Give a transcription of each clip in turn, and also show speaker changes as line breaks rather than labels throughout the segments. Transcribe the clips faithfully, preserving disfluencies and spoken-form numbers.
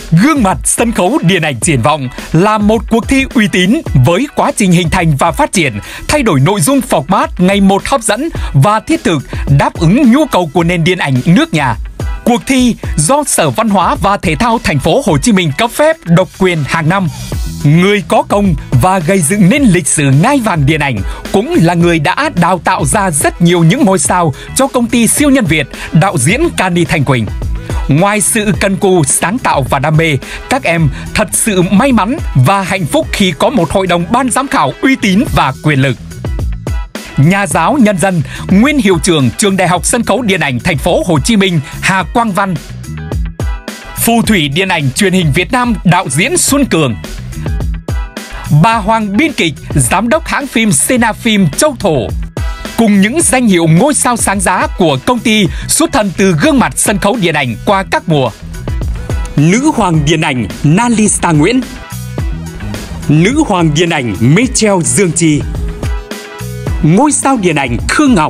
Gương mặt sân khấu điện ảnh triển vọng là một cuộc thi uy tín với quá trình hình thành và phát triển, thay đổi nội dung format ngày một hấp dẫn và thiết thực, đáp ứng nhu cầu của nền điện ảnh nước nhà. Cuộc thi do Sở Văn hóa và Thể thao Thành phố Hồ Chí Minh cấp phép độc quyền hàng năm. Người có công và gây dựng nên lịch sử ngai vàng điện ảnh cũng là người đã đào tạo ra rất nhiều những ngôi sao cho công ty siêu nhân Việt, đạo diễn Cani Thanh Quỳnh. Ngoài sự cần cù, sáng tạo và đam mê, các em thật sự may mắn và hạnh phúc khi có một hội đồng ban giám khảo uy tín và quyền lực. Nhà giáo nhân dân, nguyên hiệu trưởng Trường Đại học Sân khấu Điện ảnh Thành phố Hồ Chí Minh Hà Quang Văn. Phù thủy điện ảnh truyền hình Việt Nam đạo diễn Xuân Cường. Bà Hoàng biên kịch, giám đốc hãng phim Sena Phim Châu Thổ. Cùng những danh hiệu ngôi sao sáng giá của công ty xuất thân từ gương mặt sân khấu điện ảnh qua các mùa. Nữ hoàng điện ảnh Nalisa Nguyễn. Nữ hoàng điện ảnh Michelle Dương Chi. Ngôi sao điện ảnh Khương Ngọc.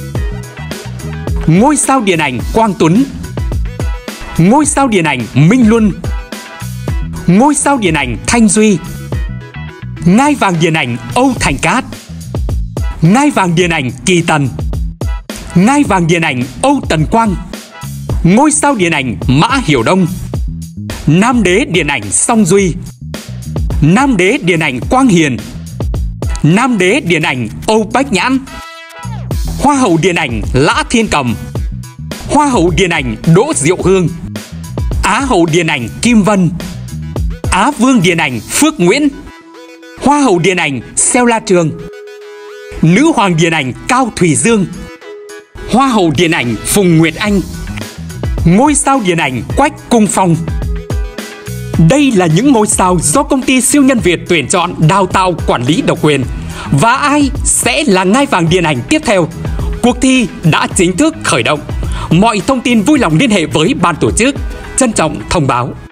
Ngôi sao điện ảnh Quang Tuấn. Ngôi sao điện ảnh Minh Luân. Ngôi sao điện ảnh Thanh Duy. Ngai vàng điện ảnh Âu Thành Cát. Ngai vàng điện ảnh Kỳ Tần. Ngai vàng điện ảnh Âu Tần Quang. Ngôi sao điện ảnh Mã Hiểu Đông. Nam đế điện ảnh Song Duy. Nam đế điện ảnh Quang Hiền. Nam đế điện ảnh Âu Bách Nhãn. Hoa hậu điện ảnh Lã Thiên Cầm. Hoa hậu điện ảnh Đỗ Diệu Hương. Á hậu điện ảnh Kim Vân. Á vương điện ảnh Phước Nguyễn. Hoa hậu điện ảnh Xeo La Trường. Nữ hoàng điện ảnh Cao Thủy Dương. Hoa hậu điện ảnh Phùng Nguyệt Anh. Ngôi sao điện ảnh Quách Cung Phong. Đây là những ngôi sao do công ty siêu nhân Việt tuyển chọn, đào tạo, quản lý độc quyền. Và ai sẽ là ngai vàng điện ảnh tiếp theo? Cuộc thi đã chính thức khởi động. Mọi thông tin vui lòng liên hệ với ban tổ chức. Trân trọng thông báo.